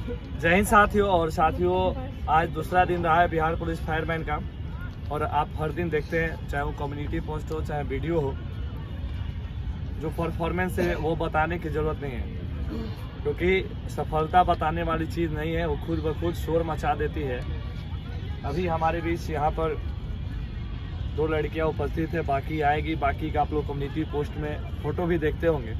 जय हिंद साथियों। और साथियों, आज दूसरा दिन रहा है बिहार पुलिस फायरमैन का। और आप हर दिन देखते हैं, चाहे वो कम्युनिटी पोस्ट हो चाहे वीडियो हो, जो परफॉर्मेंस है वो बताने की जरूरत नहीं है, क्योंकि सफलता बताने वाली चीज़ नहीं है, वो खुद ब खुद शोर मचा देती है। अभी हमारे बीच यहाँ पर 2 लड़कियाँ उपस्थित है, बाकी आएगी, बाकी का आप लोग कम्युनिटी पोस्ट में फोटो भी देखते होंगे।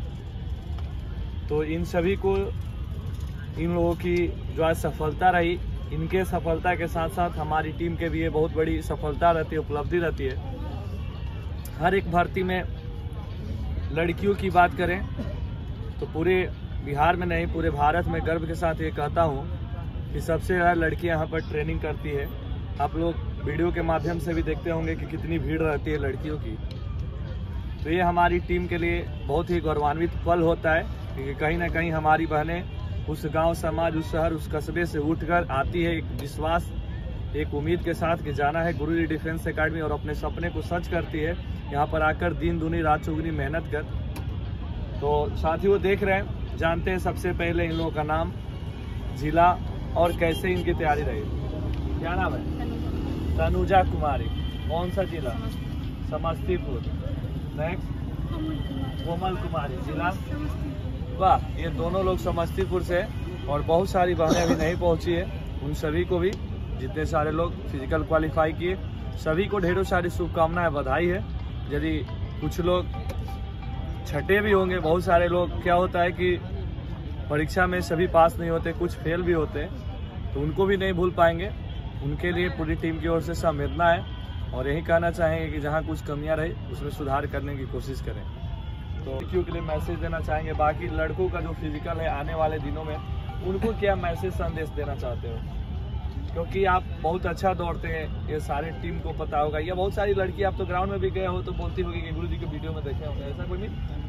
तो इन सभी को, इन लोगों की जो आज सफलता रही, इनके सफलता के साथ साथ हमारी टीम के भी ये बहुत बड़ी सफलता रहती है, उपलब्धि रहती है। हर एक भर्ती में लड़कियों की बात करें तो पूरे बिहार में नहीं, पूरे भारत में गर्व के साथ ये कहता हूँ कि सबसे ज़्यादा लड़कियाँ यहाँ पर ट्रेनिंग करती है। आप लोग वीडियो के माध्यम से भी देखते होंगे कि कितनी भीड़ रहती है लड़कियों की। तो ये हमारी टीम के लिए बहुत ही गौरवान्वित पल होता है, क्योंकि कहीं ना कहीं हमारी बहनें उस गांव, समाज, उस शहर, उस कस्बे से उठकर आती है एक विश्वास, एक उम्मीद के साथ कि जाना है गुरुजी डिफेंस एकेडमी, और अपने सपने को सच करती है यहाँ पर आकर दिन दूनी रात चौगुनी मेहनत कर। तो साथियों देख रहे हैं, जानते हैं सबसे पहले इन लोगों का नाम, जिला और कैसे इनकी तैयारी रही। क्या नाम है? तनुजा कुमारी। कौन सा जिला? समस्तीपुर। नेक्स्ट कोमल कुमारी, जिला? वाह, ये दोनों लोग समस्तीपुर से, और बहुत सारी बहनें अभी नहीं पहुंची है। उन सभी को भी, जितने सारे लोग फिजिकल क्वालिफाई किए, सभी को ढेरों सारी शुभकामनाएं, बधाई है। यदि कुछ लोग छठे भी होंगे, बहुत सारे लोग, क्या होता है कि परीक्षा में सभी पास नहीं होते, कुछ फेल भी होते हैं, तो उनको भी नहीं भूल पाएंगे। उनके लिए पूरी टीम की ओर से संवेदना है, और यही कहना चाहेंगे कि जहाँ कुछ कमियाँ रही उसमें सुधार करने की कोशिश करें। तो लड़कियों के लिए मैसेज देना चाहेंगे, बाकी लड़कों का जो फिजिकल है आने वाले दिनों में, उनको क्या मैसेज संदेश देना चाहते हो? क्योंकि आप बहुत अच्छा दौड़ते हैं, ये सारे टीम को पता होगा, या बहुत सारी लड़की आप तो ग्राउंड में भी गए हो तो बोलती होगी कि गुरुजी के वीडियो में देखे होंगे, ऐसा कोई नहीं?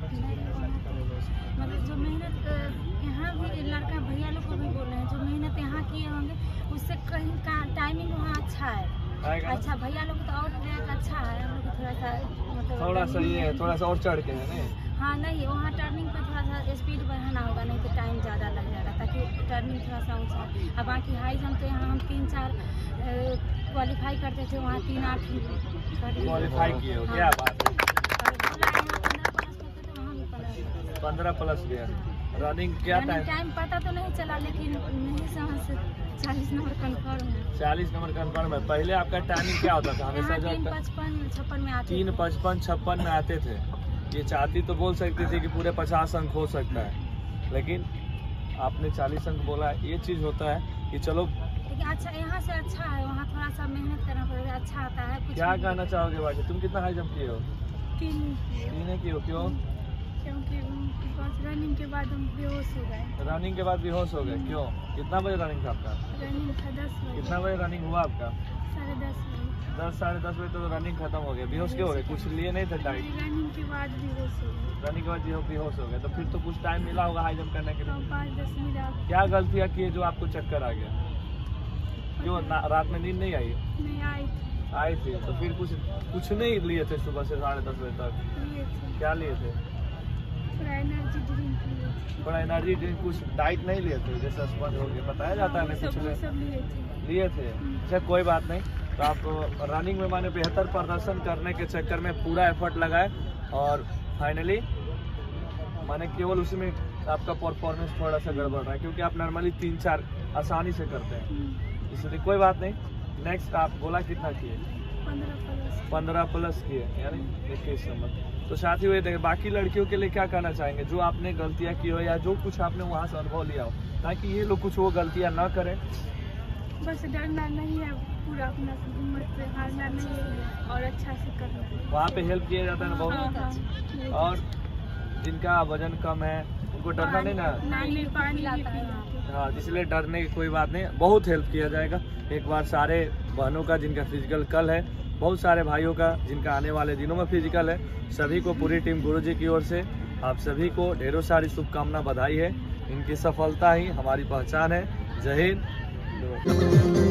मतलब जो मेहनत यहाँ भी लड़का भैया लोग को भी बोल रहे हैं, जो मेहनत यहाँ किए होंगे उससे कहीं का टाइमिंग वहाँ अच्छा है। अच्छा, भैया लोग तो और अच्छा है, हम लोग थोड़ा सा मतलब थोड़ा सा ये है, थोड़ा सा और चढ़ के है नहीं? हाँ, नहीं, वहाँ टर्निंग पे थोड़ा सा स्पीड बढ़ाना होगा, नहीं तो टाइम ज़्यादा लग जाएगा, ताकि टर्निंग थोड़ा सा ऊँचा है। अब बाकी हाई जंप तो यहाँ हम 3-4 क्वालिफाई करते थे, वहाँ 3-8 क्वालिफाई किए हो, क्या बात है। 15+ गया। रनिंग क्या टाइम पता तो नहीं चला, लेकिन मेरे समझ से 40 नंबर कन्फर्म है। 40 नंबर कन्फर्म है। पहले आपका टाइमिंग क्या होता था? हमेशा 3:55-56 में आते थे। 3:55-56 में आते थे। ये चाहती तो बोल सकती थी कि पूरे 50 अंक हो सकता है, लेकिन आपने 40 अंक बोला। ये चीज़ होता है कि चलो, लेकिन अच्छा, यहाँ से अच्छा है, वहाँ थोड़ा सा मेहनत करना पड़ेगा, अच्छा आता है। क्या कहना चाहोगे बाकी? तुम कितना हाई जंप किए हो? 3 किए हो। क्यों? क्योंकि रनिंग के बाद हम बेहोश हो गए। रनिंग के बाद बेहोश हो गए? क्यों? कितना बजे रनिंग था आपका? रनिंग था 10 बजे। कितना बजे रनिंग हुआ आपका? 10:30 बजे। 10-10:30 बजे तो रनिंग खत्म हो गया। बेहोश क्यों हो गए? कुछ लिए नहीं थे डाइट? रनिंग के बाद बेहोश हो गए। रनिंग के बाद बेहोश हो गए, तो फिर तो कुछ टाइम मिला होगा हाई जंप करने के लिए? 5-10 मिनट। क्या गलतियाँ की जो आपको चक्कर आ गया? क्यों? रात में नींद नहीं आई? नहीं आई थी। तो फिर कुछ नहीं लिए थे सुबह से 10:30 बजे तक? क्या लिए थे? थोड़ा एनर्जी ड्रिंक, कुछ डाइट नहीं लिए थे? जैसे स्पंज हो गया, बताया जाता है ना, कुछ लिए थे। अच्छा, कोई बात नहीं। तो आप रनिंग में माने बेहतर प्रदर्शन करने के चक्कर में पूरा एफर्ट लगाए, और फाइनली माने केवल उसमें आपका परफॉर्मेंस थोड़ा सा गड़बड़ रहा है, क्योंकि आप नॉर्मली 3-4 आसानी से करते हैं, इसलिए कोई बात नहीं। नेक्स्ट आप बोला कितना किए? 15+ किए, यानी 21 नंबर। तो साथियों ये देखें, बाकी लड़कियों के लिए क्या कहना चाहेंगे जो आपने गलतियां की हो, या जो कुछ आपने वहां से अनुभव लिया हो, ताकि ये लोग कुछ वो गलतियां ना करें? बस डरना नहीं है, पूरा अपना हिम्मत से हारना नहीं है, और अच्छा से करना है। वहाँ पे हेल्प किया जाता है ना बहुत। और जिनका वजन कम है उनको डरना नहीं ना? पानी हाँ, इसलिए डरने की कोई बात नहीं, बहुत हेल्प किया जाएगा। एक बार सारे बहनों का जिनका फिजिकल कल है, बहुत सारे भाइयों का जिनका आने वाले दिनों में फिजिकल है, सभी को पूरी टीम गुरुजी की ओर से आप सभी को ढेरों सारी शुभकामना, बधाई है। इनकी सफलता ही हमारी पहचान है। जय हिंद।